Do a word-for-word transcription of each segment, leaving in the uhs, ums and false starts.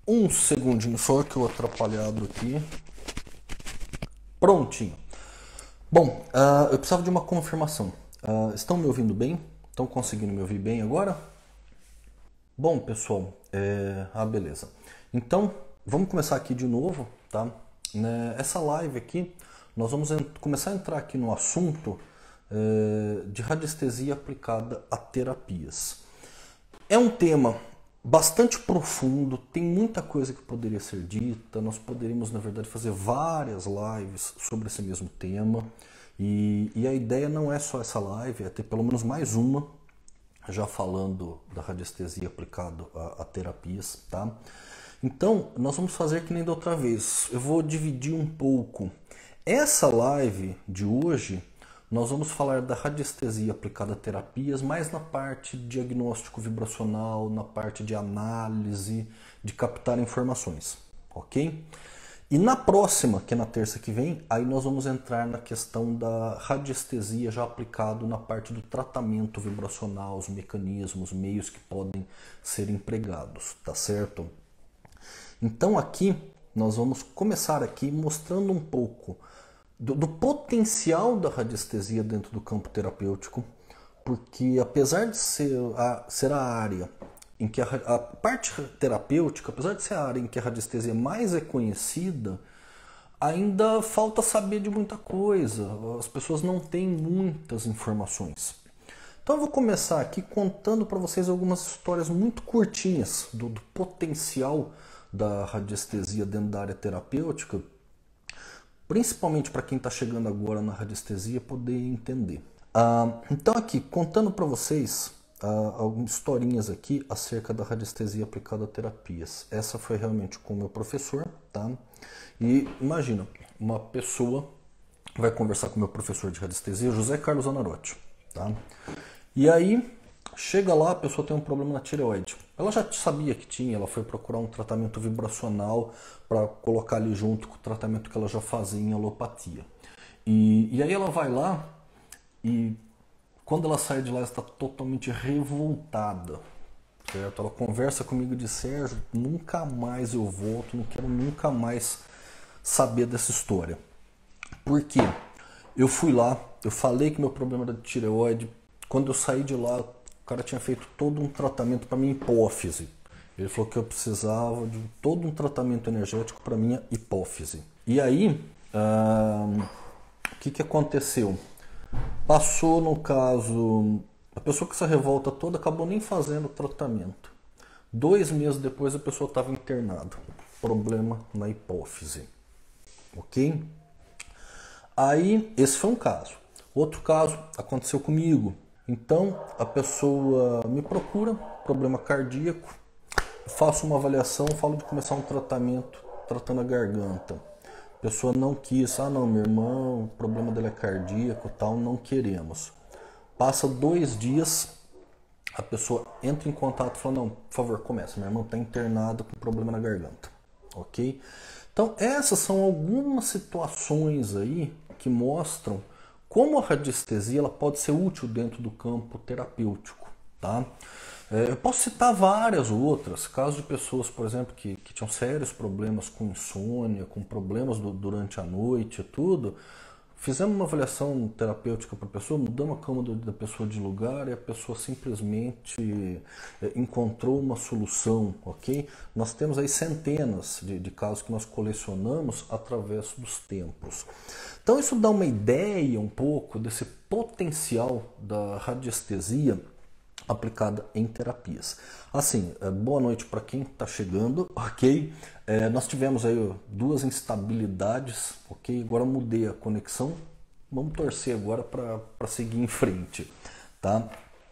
Um segundinho só que eu atrapalhado aqui. Prontinho. Bom, uh, eu precisava de uma confirmação. Uh, estão me ouvindo bem? Estão conseguindo me ouvir bem agora? Bom, pessoal, é... ah, beleza. Então, vamos começar aqui de novo, tá? Né, essa live aqui, nós vamos começar a entrar aqui no assunto é, de radiestesia aplicada a terapias. É um tema bastante profundo, tem muita coisa que poderia ser dita, nós poderíamos, na verdade, fazer várias lives sobre esse mesmo tema, e, e a ideia não é só essa live, é ter pelo menos mais uma, já falando da radiestesia aplicada a, a terapias, tá? Então, nós vamos fazer que nem da outra vez, eu vou dividir um pouco. Essa live de hoje, nós vamos falar da radiestesia aplicada a terapias, mais na parte de diagnóstico vibracional, na parte de análise, de captar informações, ok? E na próxima, que é na terça que vem, aí nós vamos entrar na questão da radiestesia já aplicado na parte do tratamento vibracional, os mecanismos, meios que podem ser empregados, tá certo? Então aqui nós vamos começar aqui mostrando um pouco do, do potencial da radiestesia dentro do campo terapêutico, porque apesar de ser a, ser a área em que a, a parte terapêutica, apesar de ser a área em que a radiestesia mais é conhecida, ainda falta saber de muita coisa, as pessoas não têm muitas informações. Então eu vou começar aqui contando para vocês algumas histórias muito curtinhas do, do potencial da radiestesia dentro da área terapêutica, principalmente para quem está chegando agora na radiestesia poder entender. Ah, então aqui, contando para vocês ah, algumas historinhas aqui acerca da radiestesia aplicada a terapias. Essa foi realmente com o meu professor, tá? E imagina, uma pessoa vai conversar com o meu professor de radiestesia, José Carlos Anarotti, tá? E aí, chega lá, a pessoa tem um problema na tireoide. Ela já sabia que tinha, ela foi procurar um tratamento vibracional para colocar ali junto com o tratamento que ela já fazia em alopatia. E, e aí ela vai lá e quando ela sai de lá, ela está totalmente revoltada. Certo? Ela conversa comigo e diz: Sérgio, nunca mais eu volto, não quero nunca mais saber dessa história. Por quê? Eu fui lá, eu falei que meu problema era de tireoide. Quando eu saí de lá, o cara tinha feito todo um tratamento para minha hipófise. Ele falou que eu precisava de todo um tratamento energético para minha hipófise. E aí, o que, que aconteceu? Passou, no caso, a pessoa com essa revolta toda acabou nem fazendo o tratamento. Dois meses depois a pessoa estava internada. Problema na hipófise. Ok? Aí, esse foi um caso. Outro caso aconteceu comigo. Então, a pessoa me procura, problema cardíaco, faço uma avaliação, falo de começar um tratamento tratando a garganta. A pessoa não quis, ah não, meu irmão, o problema dele é cardíaco, tal, não queremos. Passa dois dias, a pessoa entra em contato e fala: não, por favor, começa, meu irmão está internado com problema na garganta, ok? Então, essas são algumas situações aí que mostram como a radiestesia ela pode ser útil dentro do campo terapêutico, tá? É, eu posso citar várias outras, casos de pessoas, por exemplo, que, que tinham sérios problemas com insônia, com problemas do, durante a noite e tudo. Fizemos uma avaliação terapêutica para a pessoa, mudamos a cama da pessoa de lugar e a pessoa simplesmente encontrou uma solução, ok? Nós temos aí centenas de, de casos que nós colecionamos através dos tempos. Então isso dá uma ideia um pouco desse potencial da radiestesia aplicada em terapias. Assim, boa noite para quem está chegando, ok? É, nós tivemos aí duas instabilidades, ok? Agora mudei a conexão, vamos torcer agora para seguir em frente, tá?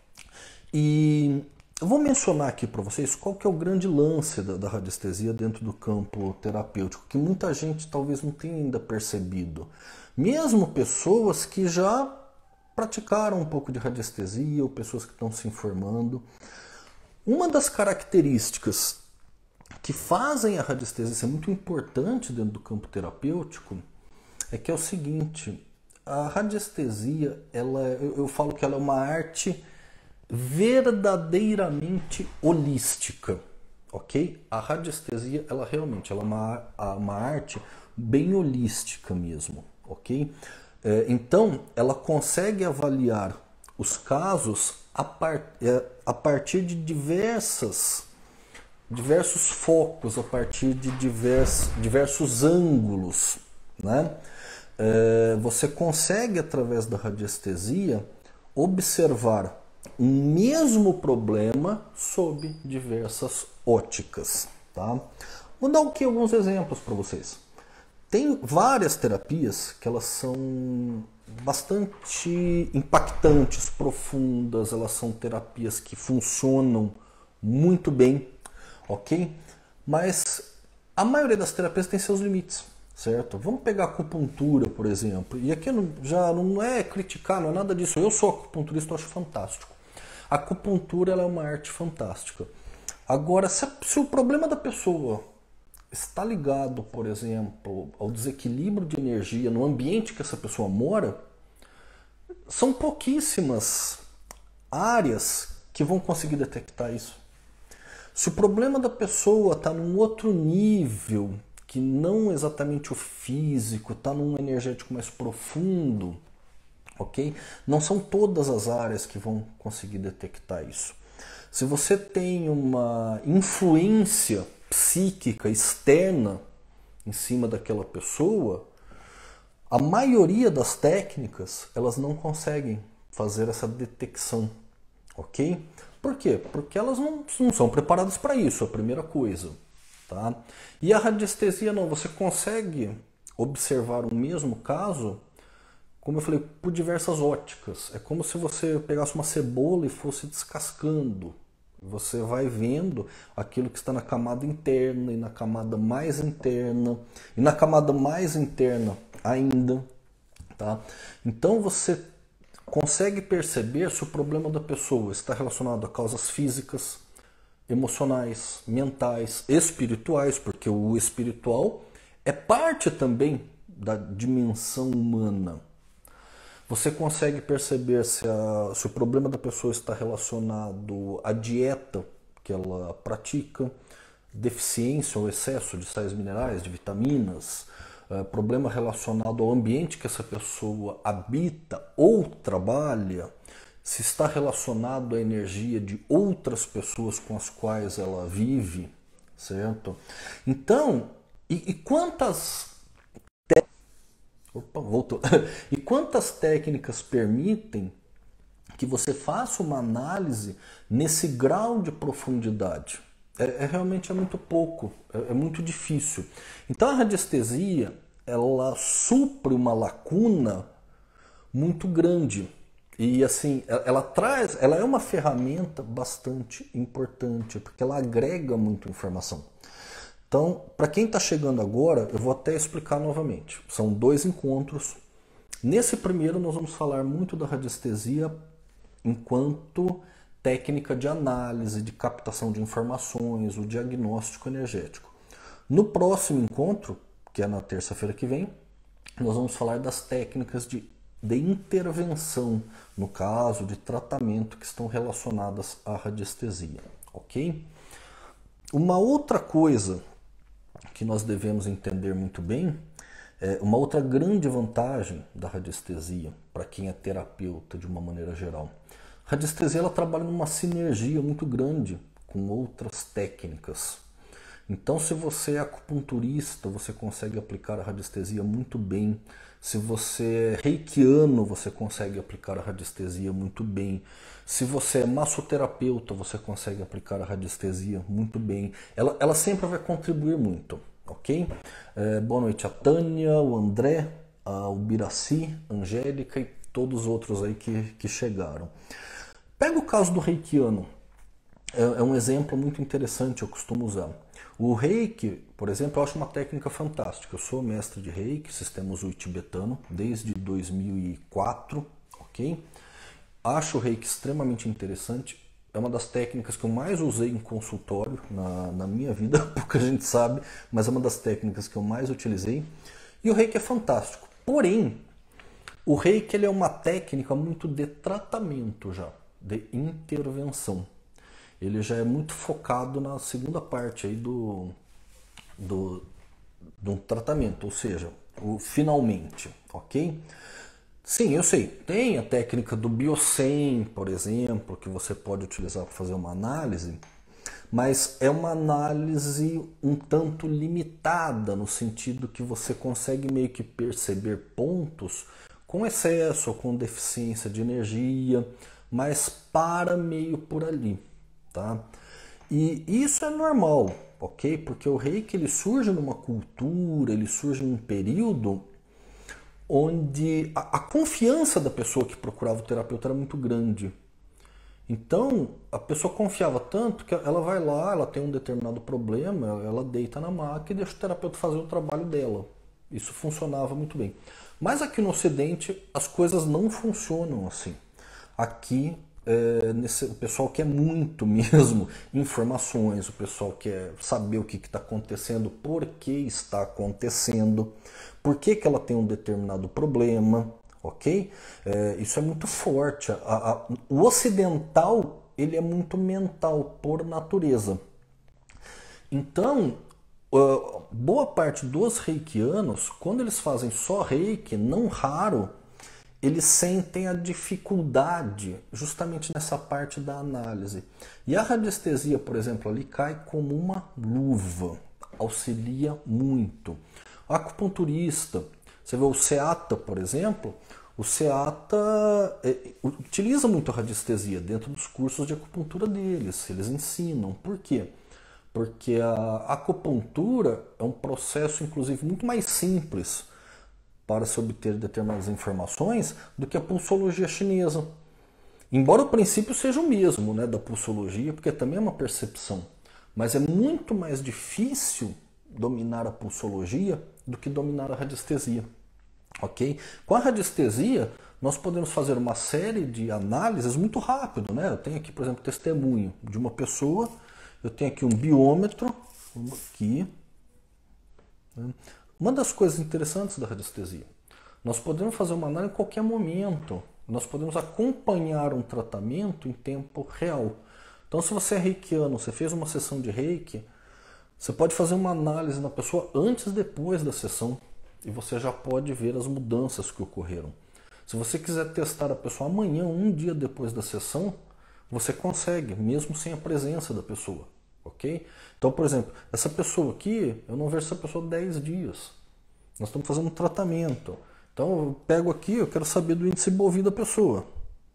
E eu vou mencionar aqui para vocês qual que é o grande lance da, da radiestesia dentro do campo terapêutico, que muita gente talvez não tenha ainda percebido. Mesmo pessoas que já praticaram um pouco de radiestesia ou pessoas que estão se informando. Uma das características que fazem a radiestesia ser muito importante dentro do campo terapêutico é que é o seguinte: a radiestesia, ela, eu, eu falo que ela é uma arte verdadeiramente holística, ok? A radiestesia, ela realmente ela é uma, uma arte bem holística mesmo, ok? É, então, ela consegue avaliar os casos a, par, é, a partir de diversas, diversos focos, a partir de divers, diversos ângulos, né? É, você consegue, através da radiestesia, observar um mesmo problema sob diversas óticas, tá? Vou dar aqui alguns exemplos para vocês. Tem várias terapias que elas são bastante impactantes, profundas, elas são terapias que funcionam muito bem, ok? Mas a maioria das terapias tem seus limites, certo? Vamos pegar a acupuntura, por exemplo, e aqui já não é criticar, não é nada disso, eu sou acupunturista, eu acho fantástico. A acupuntura ela é uma arte fantástica. Agora, se, a, se o problema da pessoa está ligado, por exemplo, ao desequilíbrio de energia no ambiente que essa pessoa mora, são pouquíssimas áreas que vão conseguir detectar isso. Se o problema da pessoa está num outro nível, que não exatamente o físico, está num energético mais profundo, ok? Não são todas as áreas que vão conseguir detectar isso. Se você tem uma influência psíquica externa em cima daquela pessoa, a maioria das técnicas elas não conseguem fazer essa detecção, ok? Por quê? Porque elas não, não são preparadas para isso, a primeira coisa, tá? E a radiestesia não, você consegue observar o mesmo caso, como eu falei, por diversas óticas. É como se você pegasse uma cebola e fosse descascando. Você vai vendo aquilo que está na camada interna e na camada mais interna e na camada mais interna ainda, tá? Então você consegue perceber se o problema da pessoa está relacionado a causas físicas, emocionais, mentais, espirituais, porque o espiritual é parte também da dimensão humana. Você consegue perceber se, a, se o problema da pessoa está relacionado à dieta que ela pratica, deficiência ou excesso de sais minerais, de vitaminas, é, problema relacionado ao ambiente que essa pessoa habita ou trabalha, se está relacionado à energia de outras pessoas com as quais ela vive, certo? Então, e, e quantas... Opa, voltou. E quantas técnicas permitem que você faça uma análise nesse grau de profundidade? É, é realmente é muito pouco, é, é muito difícil. Então a radiestesia ela supre uma lacuna muito grande e assim ela, ela traz, ela é uma ferramenta bastante importante porque ela agrega muita informação. Então, para quem está chegando agora, eu vou até explicar novamente. São dois encontros. Nesse primeiro, nós vamos falar muito da radiestesia enquanto técnica de análise, de captação de informações, o diagnóstico energético. No próximo encontro, que é na terça-feira que vem, nós vamos falar das técnicas de, de intervenção, no caso, de tratamento que estão relacionadas à radiestesia, ok? Uma outra coisa que nós devemos entender muito bem, é uma outra grande vantagem da radiestesia para quem é terapeuta de uma maneira geral. A radiestesia ela trabalha numa sinergia muito grande com outras técnicas. Então, se você é acupunturista, você consegue aplicar a radiestesia muito bem. Se você é reikiano, você consegue aplicar a radiestesia muito bem. Se você é massoterapeuta, você consegue aplicar a radiestesia muito bem. Ela, ela sempre vai contribuir muito, ok? É, boa noite a Tânia, o André, a Ubiraci, a Angélica e todos os outros aí que, que chegaram. Pega o caso do reikiano. É, é um exemplo muito interessante, eu costumo usar. O reiki, por exemplo, eu acho uma técnica fantástica. Eu sou mestre de reiki, sistema Usui tibetano, desde dois mil e quatro, ok? Acho o reiki extremamente interessante. É uma das técnicas que eu mais usei em consultório na, na minha vida, pouca gente sabe, mas é uma das técnicas que eu mais utilizei. E o reiki é fantástico. Porém, o reiki ele é uma técnica muito de tratamento já, de intervenção. ele já é muito focado na segunda parte aí do, do, do tratamento, ou seja, o finalmente, ok? Sim, eu sei, tem a técnica do Biocem, por exemplo, que você pode utilizar para fazer uma análise, mas é uma análise um tanto limitada, no sentido que você consegue meio que perceber pontos com excesso ou com deficiência de energia, mas para meio por ali, tá? E isso é normal, ok? Porque o reiki ele surge numa cultura, ele surge num período onde a, a confiança da pessoa que procurava o terapeuta era muito grande. Então, a pessoa confiava tanto que ela vai lá, ela tem um determinado problema, ela deita na maca e deixa o terapeuta fazer o trabalho dela. Isso funcionava muito bem. Mas aqui no Ocidente, as coisas não funcionam assim. Aqui, é, nesse, o pessoal quer muito mesmo informações, o pessoal quer saber o que está acontecendo, por que está acontecendo, por que, que ela tem um determinado problema. Ok? É, isso é muito forte. A, a, o ocidental ele é muito mental por natureza. Então, uh, boa parte dos reikianos, quando eles fazem só reiki, não raro, eles sentem a dificuldade justamente nessa parte da análise. E a radiestesia, por exemplo, ali cai como uma luva, auxilia muito. O acupunturista, você vê o Seata, por exemplo, o Seata é, utiliza muito a radiestesia dentro dos cursos de acupuntura deles, eles ensinam. Por quê? Porque a acupuntura é um processo, inclusive, muito mais simples para se obter determinadas informações do que a pulsologia chinesa. Embora o princípio seja o mesmo, né, da pulsologia, porque também é uma percepção, mas é muito mais difícil dominar a pulsologia do que dominar a radiestesia. Ok? Com a radiestesia, nós podemos fazer uma série de análises muito rápido, né? Eu tenho aqui, por exemplo, testemunho de uma pessoa, eu tenho aqui um biômetro, aqui. Uma das coisas interessantes da radiestesia, nós podemos fazer uma análise em qualquer momento, nós podemos acompanhar um tratamento em tempo real. Então, se você é reikiano, você fez uma sessão de reiki, você pode fazer uma análise na pessoa antes e depois da sessão. E você já pode ver as mudanças que ocorreram. Se você quiser testar a pessoa amanhã, um dia depois da sessão, você consegue, mesmo sem a presença da pessoa. Ok? Então, por exemplo, essa pessoa aqui, eu não vejo essa pessoa há dez dias. Nós estamos fazendo um tratamento. Então, eu pego aqui, eu quero saber do índice Bovie da pessoa.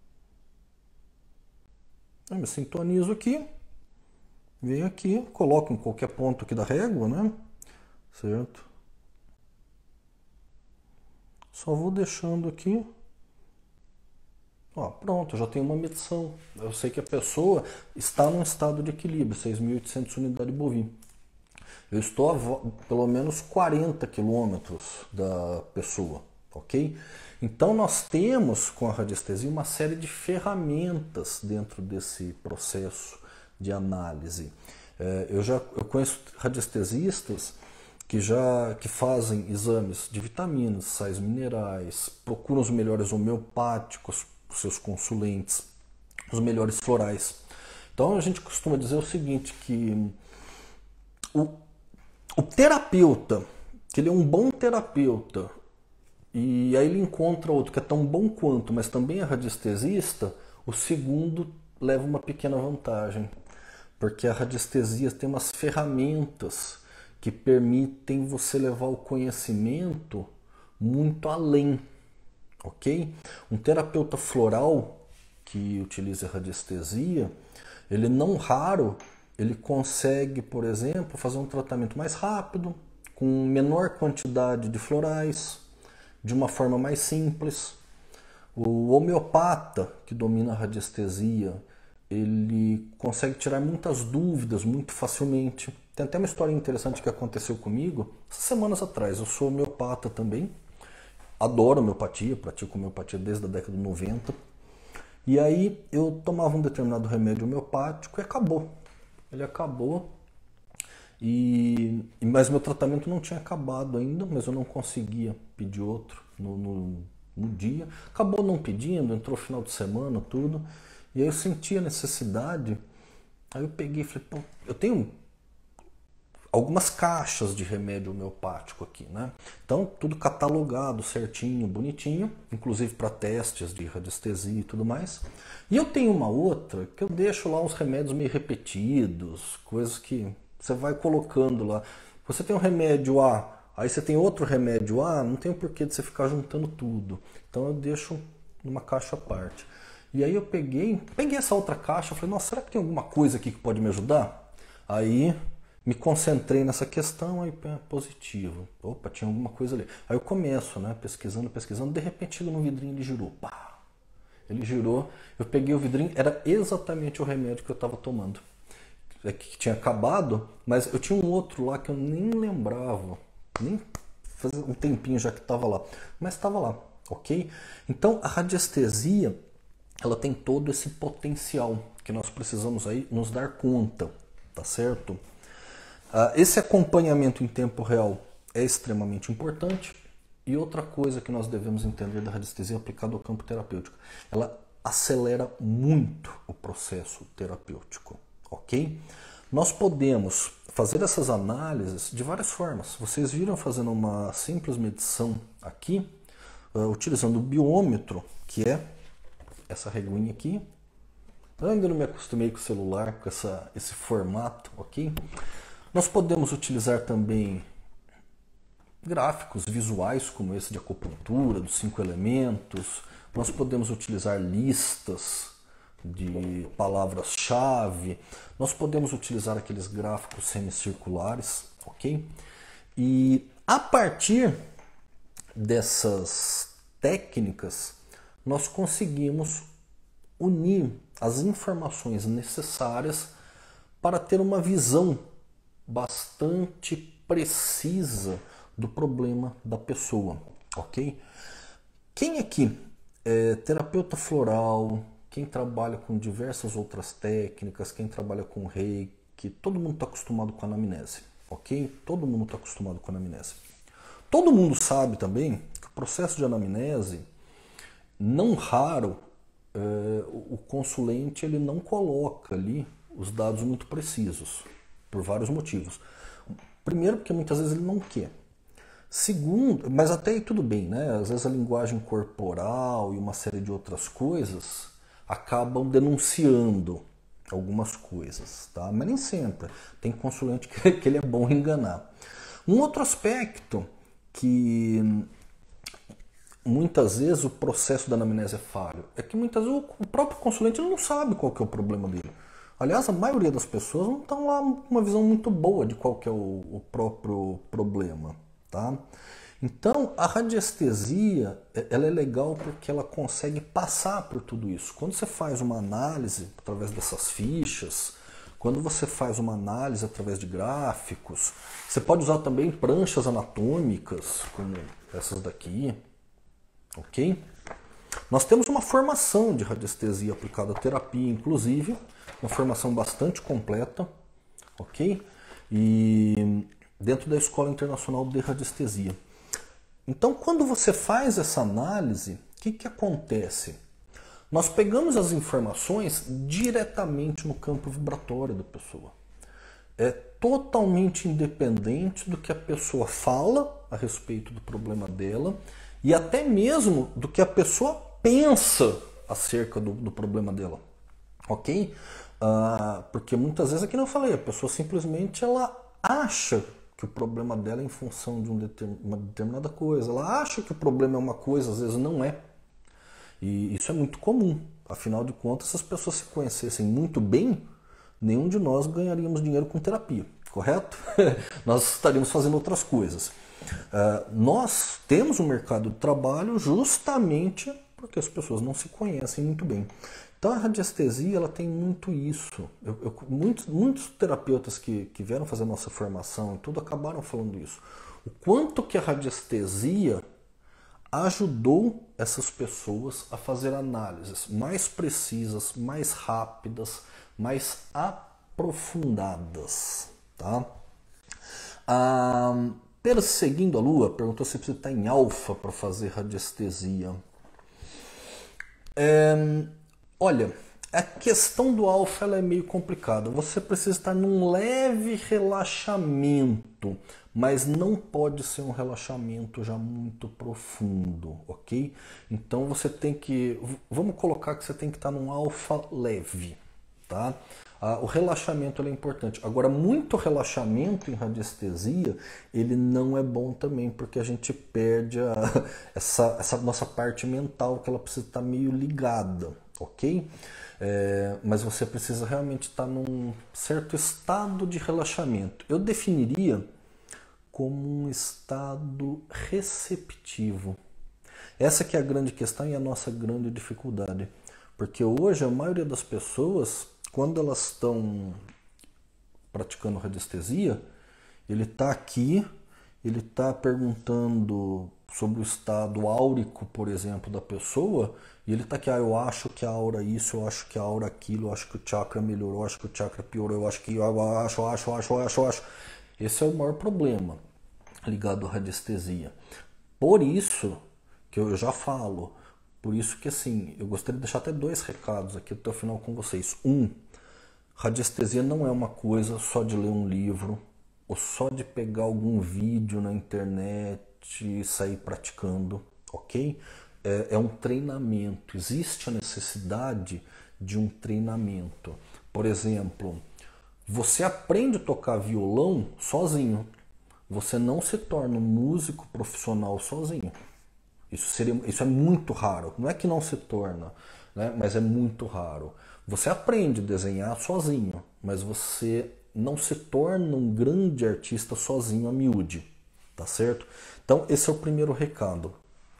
Eu me sintonizo aqui, venho aqui, coloco em qualquer ponto aqui da régua, né? Certo? Só vou deixando aqui. Ó, pronto, já tenho uma medição. Eu sei que a pessoa está num estado de equilíbrio, seis mil e oitocentas unidades Bovie. Eu estou a pelo menos quarenta quilômetros da pessoa, ok? Então nós temos com a radiestesia uma série de ferramentas dentro desse processo de análise. É, eu já eu conheço radiestesistas que já que fazem exames de vitaminas, sais minerais, procuram os melhores homeopáticos, os seus consulentes, os melhores florais. Então a gente costuma dizer o seguinte, que o, o terapeuta, que ele é um bom terapeuta, e aí ele encontra outro que é tão bom quanto, mas também é radiestesista, o segundo leva uma pequena vantagem, porque a radiestesia tem umas ferramentas que permitem você levar o conhecimento muito além, ok? Um terapeuta floral que utiliza radiestesia, ele não raro, ele consegue, por exemplo, fazer um tratamento mais rápido, com menor quantidade de florais, de uma forma mais simples. O homeopata, que domina a radiestesia, ele consegue tirar muitas dúvidas muito facilmente. Tem até uma história interessante que aconteceu comigo semanas atrás. Eu sou homeopata também, adoro homeopatia, pratico homeopatia desde a década de noventa. E aí eu tomava um determinado remédio homeopático e acabou. Ele acabou, e, mas meu tratamento não tinha acabado ainda, mas eu não conseguia pedir outro no, no, no dia. Acabou não pedindo, entrou final de semana, tudo. E aí eu senti a necessidade Aí eu peguei e falei, pô, eu tenho algumas caixas de remédio homeopático aqui, né? Então, tudo catalogado certinho, bonitinho, inclusive para testes de radiestesia e tudo mais. E eu tenho uma outra que eu deixo lá uns remédios meio repetidos, coisas que você vai colocando lá. Você tem um remédio A, aí você tem outro remédio A, não tem o porquê de você ficar juntando tudo. Então eu deixo numa caixa à parte. E aí eu peguei, peguei essa outra caixa, falei, nossa, será que tem alguma coisa aqui que pode me ajudar? Aí me concentrei nessa questão, aí positivo. Opa, tinha alguma coisa ali. Aí eu começo, né, pesquisando, pesquisando, de repente chega no vidrinho, ele girou. Pá! Ele girou, eu peguei o vidrinho, era exatamente o remédio que eu estava tomando. É que tinha acabado, mas eu tinha um outro lá que eu nem lembrava. Nem fazia um tempinho já que estava lá. Mas estava lá, ok? Então a radiestesia, ela tem todo esse potencial que nós precisamos aí nos dar conta, tá certo? Esse acompanhamento em tempo real é extremamente importante. E outra coisa que nós devemos entender da radiestesia aplicada ao campo terapêutico, ela acelera muito o processo terapêutico, ok? Nós podemos fazer essas análises de várias formas. Vocês viram fazendo uma simples medição aqui, uh, utilizando o biômetro, que é essa reguinha aqui. Eu ainda não me acostumei com o celular, com essa, esse formato, ok? Nós podemos utilizar também gráficos visuais, como esse de acupuntura, dos cinco elementos. Nós podemos utilizar listas de palavras-chave. Nós podemos utilizar aqueles gráficos semicirculares, ok? E a partir dessas técnicas, nós conseguimos unir as informações necessárias para ter uma visão bastante precisa do problema da pessoa, ok? Quem aqui é terapeuta floral, quem trabalha com diversas outras técnicas, quem trabalha com reiki, todo mundo está acostumado com a anamnese, ok? Todo mundo está acostumado com a anamnese. Todo mundo sabe também que o processo de anamnese, não raro, é, o consulente ele não coloca ali os dados muito precisos, por vários motivos. Primeiro, porque muitas vezes ele não quer. Segundo, mas até aí tudo bem, né? Às vezes a linguagem corporal e uma série de outras coisas acabam denunciando algumas coisas, tá? Mas nem sempre. Tem consulente que, que ele é bom em enganar. Um outro aspecto que muitas vezes o processo da anamnese é falho é que muitas vezes o próprio consulente não sabe qual que é o problema dele. Aliás, a maioria das pessoas não estão lá com uma visão muito boa de qual que é o, o próprio problema, tá? Então, a radiestesia, ela é legal porque ela consegue passar por tudo isso. Quando você faz uma análise através dessas fichas, quando você faz uma análise através de gráficos, você pode usar também pranchas anatômicas, como essas daqui, ok? Nós temos uma formação de radiestesia aplicada à terapia, inclusive, uma formação bastante completa, ok? E dentro da Escola Internacional de Radiestesia. Então, quando você faz essa análise, o que, que acontece? Nós pegamos as informações diretamente no campo vibratório da pessoa. É totalmente independente do que a pessoa fala a respeito do problema dela e até mesmo do que a pessoa pensa acerca do, do problema dela, ok? Uh, porque muitas vezes, aqui não falei, a pessoa simplesmente ela acha que o problema dela é em função de um determin, uma determinada coisa, ela acha que o problema é uma coisa, às vezes não é. E isso é muito comum. Afinal de contas, se as pessoas se conhecessem muito bem, nenhum de nós ganharíamos dinheiro com terapia, correto? Nós estaríamos fazendo outras coisas. Uh, nós temos um mercado de trabalho justamente porque as pessoas não se conhecem muito bem. Então a radiestesia ela tem muito isso. Eu, eu, muitos, muitos terapeutas que, que vieram fazer nossa formação e tudo acabaram falando isso. O quanto que a radiestesia ajudou essas pessoas a fazer análises mais precisas, mais rápidas, mais aprofundadas. Tá? Ah, Perseguindo a Lua perguntou se precisa estar em alfa para fazer radiestesia. É, olha, A questão do alfa ela é meio complicada. Você precisa estar num leve relaxamento, mas não pode ser um relaxamento já muito profundo, ok? Então você tem que, vamos colocar que você tem que estar num alfa leve, tá? Ah, o relaxamento ele é importante. Agora, muito relaxamento em radiestesia, ele não é bom também, porque a gente perde a, essa, essa nossa parte mental, que ela precisa estar meio ligada, ok? É, mas você precisa realmente estar num certo estado de relaxamento. Eu definiria como um estado receptivo. Essa que é a grande questão e a nossa grande dificuldade. Porque hoje a maioria das pessoas, quando elas estão praticando radiestesia, ele está aqui, ele está perguntando sobre o estado áurico, por exemplo, da pessoa, e ele está aqui, ah, eu acho que a aura isso, eu acho que a aura aquilo, eu acho que o chakra melhorou, eu acho que o chakra piorou, eu acho que eu acho, eu acho, eu acho, eu acho, eu acho. Esse é o maior problema ligado à radiestesia. Por isso que eu já falo, por isso que assim, eu gostaria de deixar até dois recados aqui até o final com vocês. Um, radiestesia não é uma coisa só de ler um livro, ou só de pegar algum vídeo na internet e sair praticando, ok? É, é um treinamento, existe a necessidade de um treinamento. Por exemplo, você aprende a tocar violão sozinho, você não se torna um músico profissional sozinho. Isso, seria, isso é muito raro, não é que não se torna, né? Mas é muito raro. Você aprende a desenhar sozinho, mas você não se torna um grande artista sozinho a miúde, tá certo? Então esse é o primeiro recado.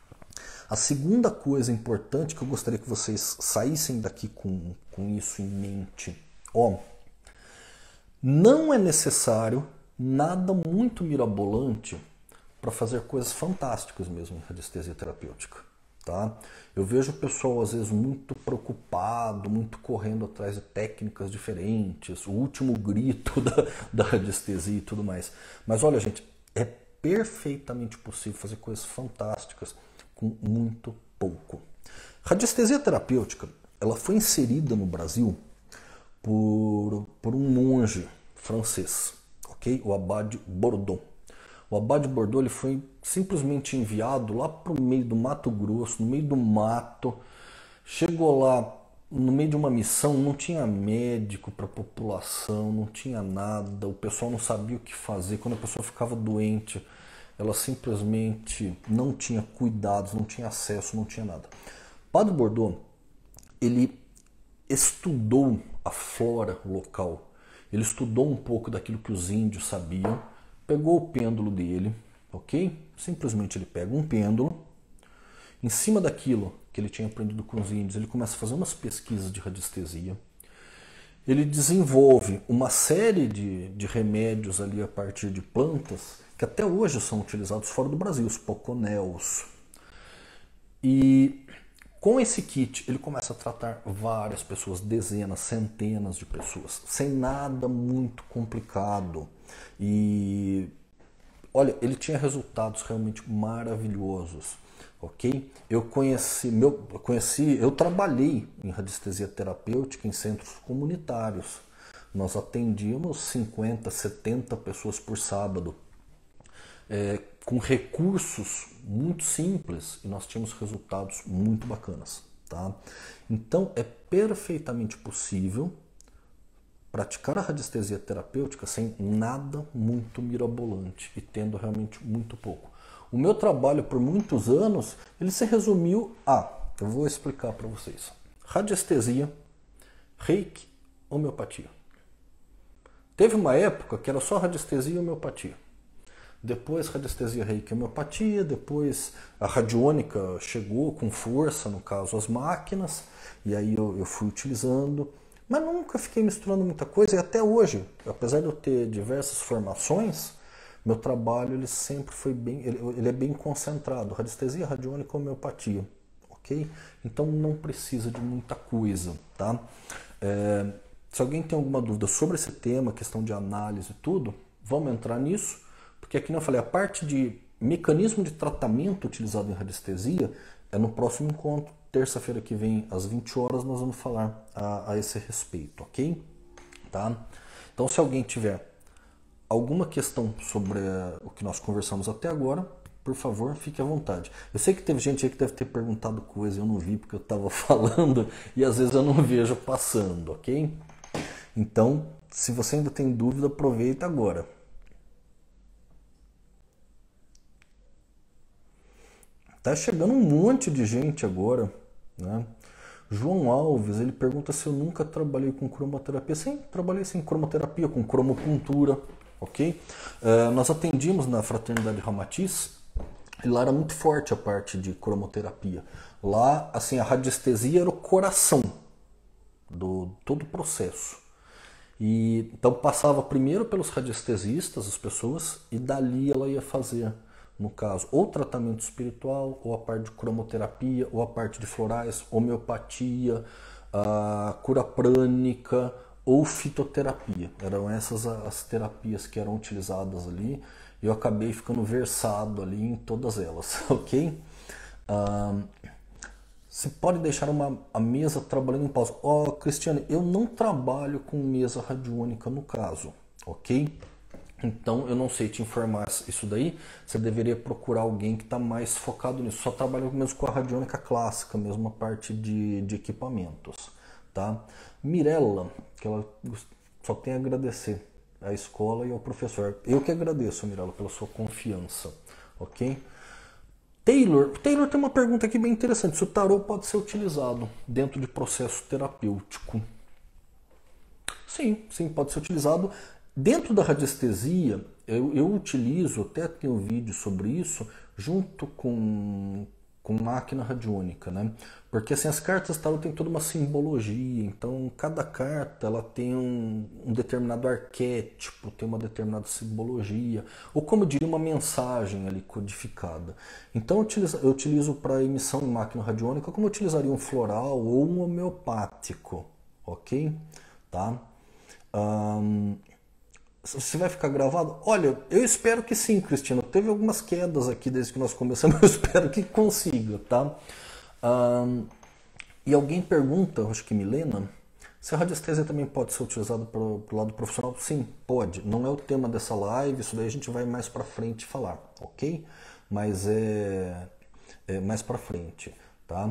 A segunda coisa importante que eu gostaria que vocês saíssem daqui com, com isso em mente, ó, não é necessário nada muito mirabolante para fazer coisas fantásticas mesmo em radiestesia terapêutica, tá? Eu vejo o pessoal às vezes muito preocupado, muito correndo atrás de técnicas diferentes, o último grito da, da radiestesia e tudo mais. Mas olha, gente, é perfeitamente possível fazer coisas fantásticas com muito pouco. Radiestesia terapêutica, ela foi inserida no Brasil por, por um monge francês, ok? O Abade Bordeaux. O Abade Bordeaux ele foi simplesmente enviado lá para o meio do Mato Grosso, no meio do mato. Chegou lá no meio de uma missão, não tinha médico para a população, não tinha nada, o pessoal não sabia o que fazer. Quando a pessoa ficava doente, ela simplesmente não tinha cuidados, não tinha acesso, não tinha nada. O Padre Bordeaux, ele estudou a flora local, ele estudou um pouco daquilo que os índios sabiam, pegou o pêndulo dele, ok? Simplesmente ele pega um pêndulo, em cima daquilo que ele tinha aprendido com os índios, ele começa a fazer umas pesquisas de radiestesia, ele desenvolve uma série de, de remédios ali a partir de plantas, que até hoje são utilizados fora do Brasil, os poconéus. E com esse kit ele começa a tratar várias pessoas, dezenas, centenas de pessoas, sem nada muito complicado. E olha, ele tinha resultados realmente maravilhosos, ok? Eu conheci, meu, eu conheci, eu trabalhei em radiestesia terapêutica em centros comunitários. Nós atendíamos cinquenta, setenta pessoas por sábado, é, com recursos muito simples, e nós tínhamos resultados muito bacanas, tá? Então é perfeitamente possível praticar a radiestesia terapêutica sem nada muito mirabolante e tendo realmente muito pouco. O meu trabalho por muitos anos, ele se resumiu a, eu vou explicar para vocês, radiestesia, reiki, homeopatia. Teve uma época que era só radiestesia e homeopatia. Depois radiestesia, reiki, homeopatia, depois a radiônica chegou com força, no caso as máquinas, e aí eu, eu fui utilizando, mas nunca fiquei misturando muita coisa, e até hoje, apesar de eu ter diversas formações, meu trabalho ele sempre foi bem, ele, ele é bem concentrado, radiestesia, radiônica, homeopatia, ok? Então não precisa de muita coisa, tá? É, se alguém tem alguma dúvida sobre esse tema, questão de análise e tudo, vamos entrar nisso, porque aqui eu falei, a parte de mecanismo de tratamento utilizado em radiestesia é no próximo encontro, terça-feira que vem, às vinte horas, nós vamos falar a, a esse respeito, ok? Tá? Então, se alguém tiver alguma questão sobre uh, o que nós conversamos até agora, por favor, fique à vontade. Eu sei que teve gente aí que deve ter perguntado coisa, eu não vi porque eu estava falando e às vezes eu não vejo passando, ok? Então, se você ainda tem dúvida, aproveita agora. Tá chegando um monte de gente agora, né? João Alves, ele pergunta se eu nunca trabalhei com cromoterapia. Sim, trabalhei sim, cromoterapia, com cromopuntura, ok? Uh, nós atendimos na Fraternidade Ramatiz e lá era muito forte a parte de cromoterapia. Lá, assim, a radiestesia era o coração do todo o processo. E, então passava primeiro pelos radiestesistas, as pessoas, e dali ela ia fazer, no caso, ou tratamento espiritual, ou a parte de cromoterapia, ou a parte de florais, homeopatia, a cura prânica, ou fitoterapia. Eram essas as terapias que eram utilizadas ali. E eu acabei ficando versado ali em todas elas, ok? Um, você pode deixar uma, a mesa trabalhando em pausa. Ó, oh, Cristiane, eu não trabalho com mesa radiônica no caso, ok? Então eu não sei te informar isso daí. Você deveria procurar alguém que está mais focado nisso. Só trabalho mesmo com a radiônica clássica, mesmo a parte de, de equipamentos, tá? Mirella, que ela só tem a agradecer à escola e ao professor. Eu que agradeço, Mirella, pela sua confiança, ok? Taylor, Taylor tem uma pergunta aqui bem interessante. Se o tarô pode ser utilizado dentro de processo terapêutico? Sim, sim, pode ser utilizado. Dentro da radiestesia, eu, eu utilizo, até tenho um vídeo sobre isso, junto com, com máquina radiônica, né? Porque assim, as cartas tarot tem toda uma simbologia, então cada carta ela tem um, um determinado arquétipo, tem uma determinada simbologia, ou como eu diria, uma mensagem ali codificada. Então eu utilizo, eu utilizo para emissão em máquina radiônica como eu utilizaria um floral ou um homeopático, ok? Tá? Um, Se vai ficar gravado? Olha, eu espero que sim, Cristina. Teve algumas quedas aqui desde que nós começamos, eu espero que consiga, tá? Um, e alguém pergunta, acho que Milena, se a radiestesia também pode ser utilizada para o lado profissional? Sim, pode. Não é o tema dessa live, isso daí a gente vai mais para frente falar, ok? Mas é, é mais para frente, tá?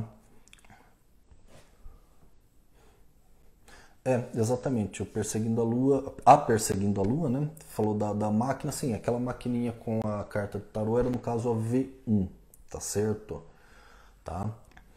É, exatamente, o Perseguindo a Lua, a Perseguindo a Lua, né? Falou da, da máquina, sim, aquela maquininha com a carta de tarô era no caso a V um, tá certo? Tá?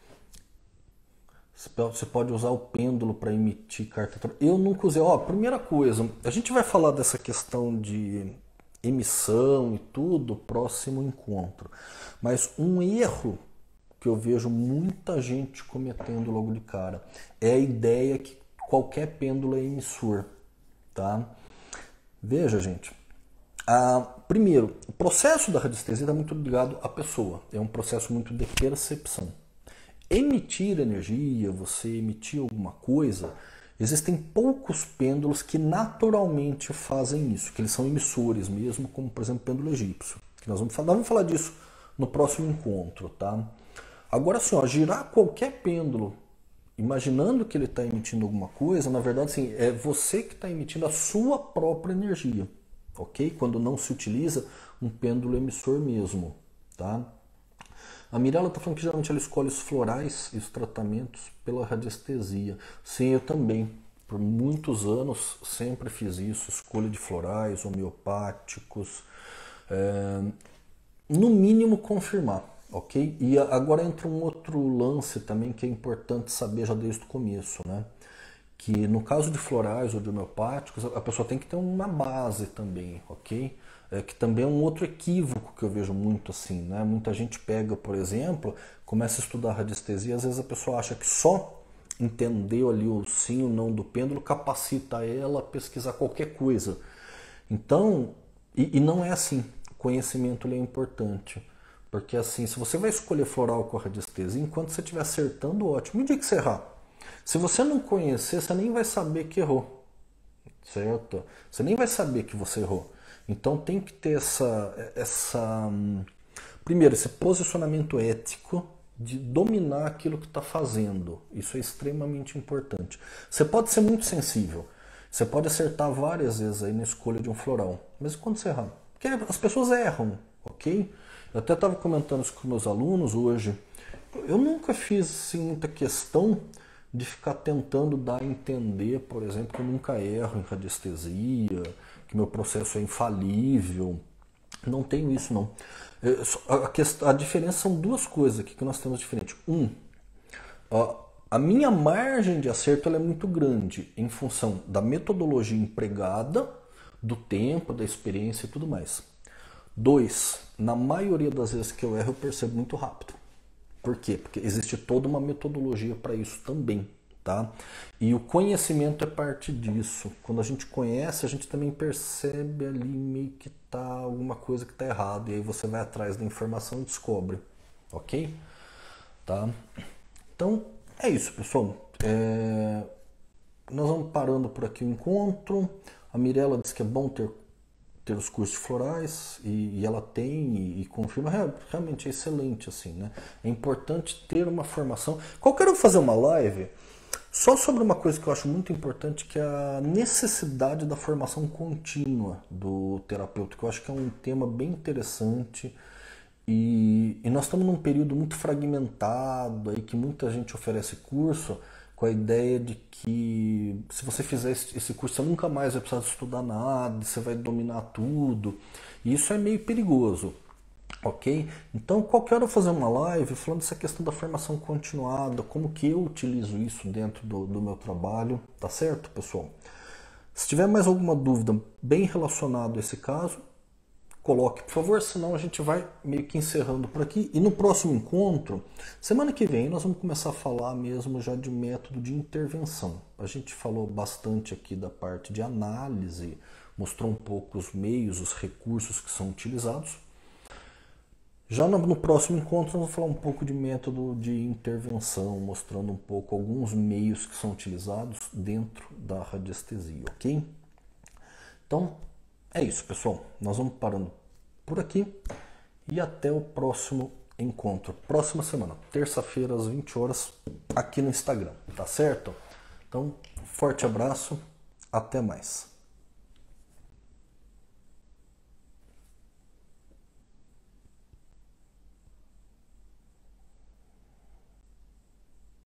Você pode usar o pêndulo para emitir carta de tarô. Eu nunca usei. Ó, primeira coisa, a gente vai falar dessa questão de emissão e tudo próximo encontro. Mas um erro que eu vejo muita gente cometendo logo de cara é a ideia que qualquer pêndulo é emissor, tá? Veja, gente. Ah, primeiro, o processo da radiestesia está muito ligado à pessoa. É um processo muito de percepção. Emitir energia, você emitir alguma coisa, existem poucos pêndulos que naturalmente fazem isso, que eles são emissores mesmo, como por exemplo o pêndulo egípcio. Que nós vamos falar, nós vamos falar disso no próximo encontro, tá? Agora, assim, ó, girar qualquer pêndulo imaginando que ele está emitindo alguma coisa, na verdade, sim, é você que está emitindo a sua própria energia, ok? Quando não se utiliza um pêndulo emissor mesmo, tá? A Mirella está falando que geralmente ela escolhe os florais e os tratamentos pela radiestesia. Sim, eu também. Por muitos anos sempre fiz isso, escolha de florais, homeopáticos, é, no mínimo confirmar. Ok? E agora entra um outro lance também que é importante saber já desde o começo, né? Que no caso de florais ou de homeopáticos, a pessoa tem que ter uma base também, ok? É, que também é um outro equívoco que eu vejo muito assim, né? Muita gente pega, por exemplo, começa a estudar radiestesia, às vezes a pessoa acha que só entendeu ali o sim ou não do pêndulo capacita ela a pesquisar qualquer coisa. Então, e, e não é assim, o conhecimento ele é importante. Porque assim, se você vai escolher floral com a radiestesia, enquanto você estiver acertando, ótimo. E o dia que você errar? Se você não conhecer, você nem vai saber que errou. Certo? Você nem vai saber que você errou. Então tem que ter essa, essa primeiro, esse posicionamento ético de dominar aquilo que está fazendo. Isso é extremamente importante. Você pode ser muito sensível, você pode acertar várias vezes aí na escolha de um floral, mas e quando você errar? Porque as pessoas erram, ok? Eu até estava comentando isso com meus alunos hoje. Eu nunca fiz assim, muita questão de ficar tentando dar a entender, por exemplo, que eu nunca erro em radiestesia, que meu processo é infalível. Não tenho isso, não. A, questão, a diferença são duas coisas aqui que nós temos diferente. Um, a, a minha margem de acerto ela é muito grande em função da metodologia empregada, do tempo, da experiência e tudo mais. Dois, na maioria das vezes que eu erro, eu percebo muito rápido. Por quê? Porque existe toda uma metodologia para isso também, tá? E o conhecimento é parte disso. Quando a gente conhece, a gente também percebe ali meio que tá alguma coisa que tá errada. E aí você vai atrás da informação e descobre, ok? Tá? Então, é isso, pessoal. É... Nós vamos parando por aqui o encontro. A Mirella disse que é bom ter ter os cursos florais e, e ela tem e, e confirma, realmente é excelente assim, né? É importante ter uma formação. Qual quero fazer uma live só sobre uma coisa que eu acho muito importante, que é a necessidade da formação contínua do terapeuta, que eu acho que é um tema bem interessante e, e nós estamos num período muito fragmentado aí que muita gente oferece curso com a ideia de que se você fizer esse curso você nunca mais vai precisar estudar nada, você vai dominar tudo. E isso é meio perigoso, ok? Então qualquer hora eu fazer uma live falando dessa questão da formação continuada, como que eu utilizo isso dentro do, do meu trabalho, tá certo, pessoal? Se tiver mais alguma dúvida bem relacionada a esse caso, coloque, por favor, senão a gente vai meio que encerrando por aqui. E no próximo encontro, semana que vem, nós vamos começar a falar mesmo já de método de intervenção. A gente falou bastante aqui da parte de análise, mostrou um pouco os meios, os recursos que são utilizados. Já no próximo encontro, nós vamos falar um pouco de método de intervenção, mostrando um pouco alguns meios que são utilizados dentro da radiestesia, ok? Então, é isso, pessoal. Nós vamos parando por aqui e até o próximo encontro. Próxima semana, terça-feira, às vinte horas, aqui no Instagram, tá certo? Então, forte abraço, até mais.